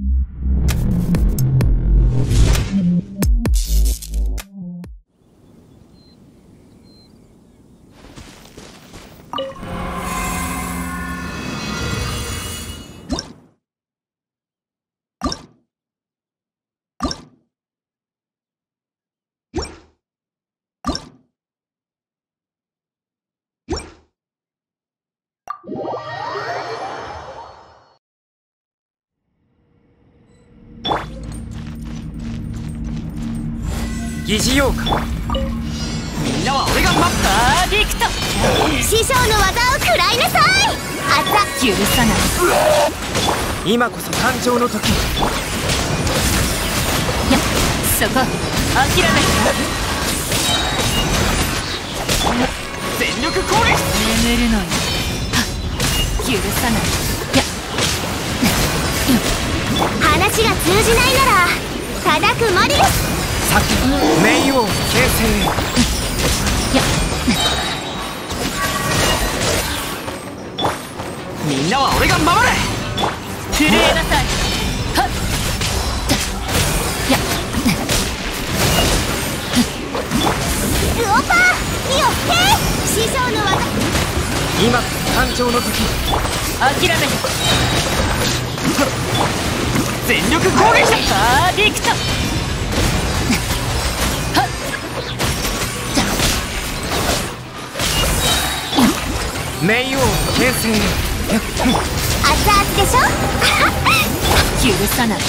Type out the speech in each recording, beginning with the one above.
疑似ようか。みんなは俺が待った。 バーディクト。師匠の技を食らいなさい。あざ許さない。 今こそ誕生の時。 いや、そこ諦める。 全力攻撃。 眠るのに許さない。いや話が通じないなら叩くまでです。 さっき冥王形成。 いやみんなは俺が守れ。 震えなさい。はっいやルオパーによって師匠の技。 今誕生の時。 諦める。 全力攻撃。 バーディクト。 冥王形成。 熱々でしょ許さない。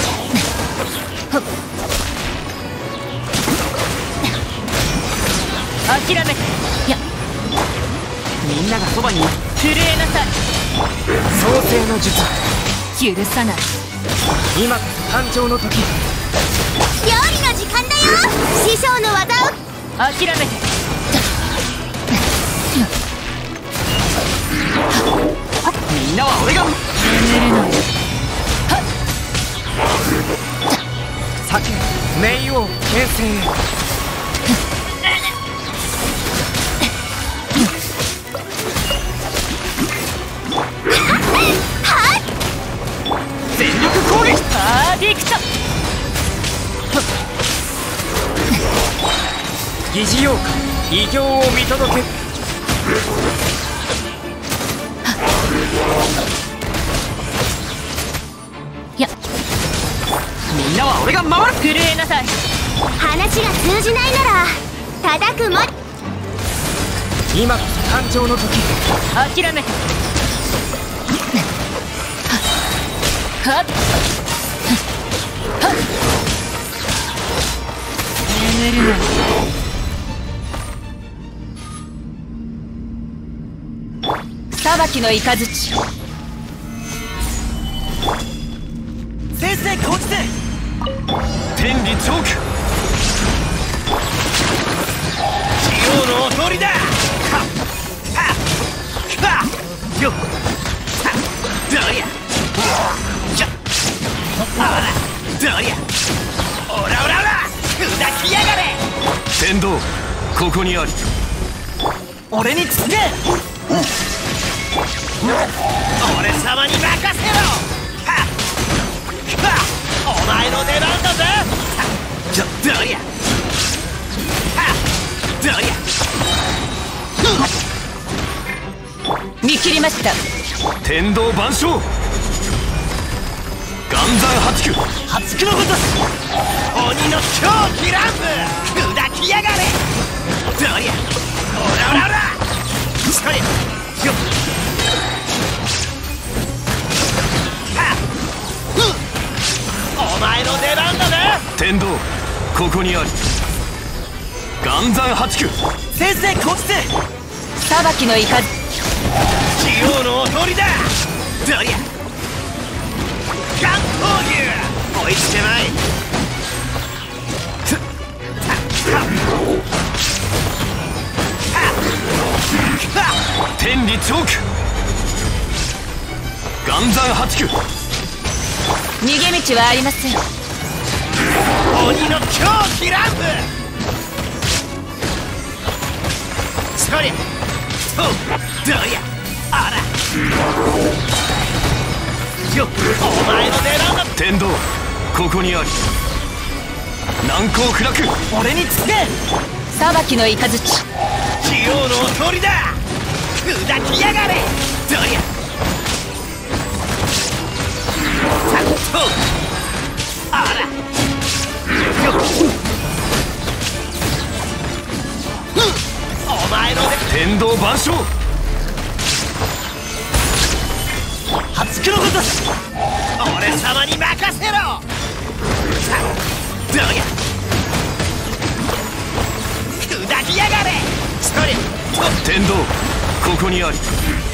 諦めて。いやみんながそばに。 震えなさい。 創世の術。 許さない。 今こそ誕生の時。 料理の時間だよ。師匠の技を諦めて。 みんなは俺が眠るのよ。 酒冥王形成。全力攻撃。 バーディクト。 疑似ようか。異形を見届け。 いやみんなは俺が守る。 震えなさい。話が通じないなら叩くま。 今こそ誕生の時。 諦めて。はっはっ眠るのに。裁きの雷。 先生こっちで。天理チョーク。地王のお通りだ。はっはっはっよっはっどりゃしゃあらどりゃオラオラオラ砕きやがれ。天道ここにあり。俺につけ。俺様に任せろ。はっお前の出番だぜ。どりゃはっどりゃ見切りました。 天道万象。岩山八九。八九のこと。鬼の狂気乱舞砕きやがれ。どりゃオラオラオラそれよっお前の出番だぜ。天道ここにあり。岩山八九。先生こっちで。 裁きの雷。 地王のお通りだ。どりゃ岩闘牛追いつけまい。天理チョーク。岩山八九。 逃げ道はありません。 鬼の狂気乱舞。そりゃそうどりゃあらよっお前の出番だ。天道ここにあり。難攻不落。俺につけ。 裁きの雷地器用のおとりだ。砕きやがれ。どりゃさっとあらよっお前の天道万象初黒ごとし俺様に任せろ。さどりゃ砕きやがれ。そりゃ天道ここにあり。